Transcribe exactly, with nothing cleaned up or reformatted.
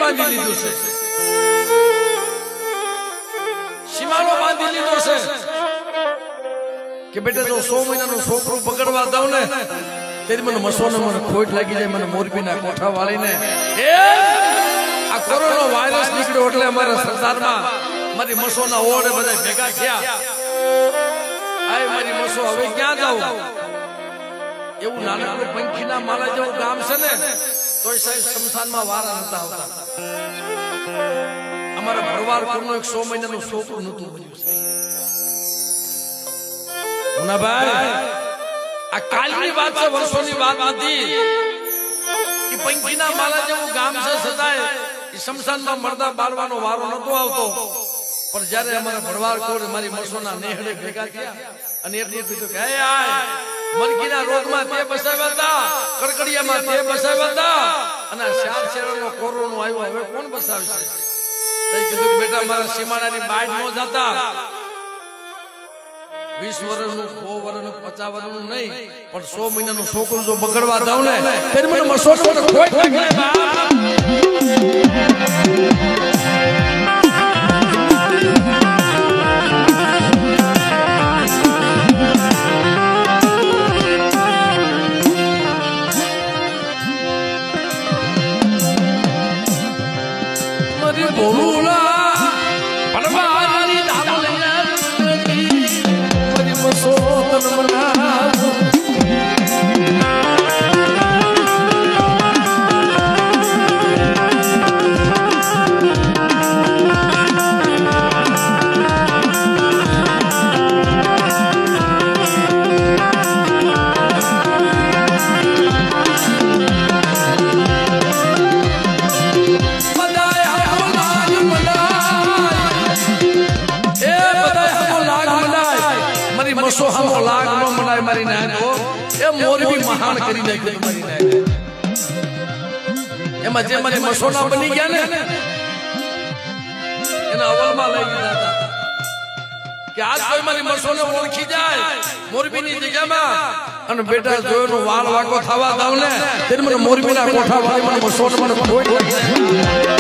બાંધી લીધું છે, સીમાડો બાંધી લીધો છે કે બેટા જો સો મહિનાનો છોકરો પકડવા દઉં ને તેથી મને મસોને મને ખોટ લાગી જાય, મને મોરબીના કોઠા વાળીને આ કોરોના વાયરસ નીકળ્યો એટલે અમારા સરદારમાં મારી મસોના ઓળે બધા ભેગા થયા. આય મારી મસો હવે ક્યાં જાઉં? એવું નાનકડું પંખીના માલા જેવું ગામ છે ને તોય સાહેબ શમશાનમાં વારા નતા આવતા. અમારા ભરવાડ કોનો એક સો મહિનાનું છોકરું નતું બન્યું છે. ના ભાઈ આ કાલની વાત છે, વર્ષોની વાત નથી. કે પંખીના માલા જેવું ગામ છે છતાંય એ શમશાનમાં મરદા બાળવાનો વારો નતો આવતો. પણ જયારે અમારા ભરવાડ કોર મારી મસોના નેહડે ભેગા થયા અને એટલું કીધું કે હે આય મરકીના રોગમાં તે બસાવ્યા હતા, કડકડિયામાં તે બસાવ્યા હતા અને ચાર શેરનો કોરોનો આવ્યો, હવે કોણ બસાવશે? તે કીધું બેટા મારા સીમાડાની બાઈટ નો જતા વીસ વર્ષનું સો વર્ષનું પચાસ વર્ષનું નહીં પણ સો મહિનાનું છોકરું જો બગડવા દઉં ને ત્યારે મને મસો ખોટ લાગે. એમાં જે મારી મસોના બની ગયા ને એના અવલમાં લઈ લીધા હતા કે આજ કોઈ મારી મસોને ઓળખી જાય મોરબીની જગ્યામાં અને બેટા જોયોનો વાળ વાકો થવા દઉં ને ત્યારે મને મોરબીના કોઠા વાળી મને મસોને મને ખોટ લાગે.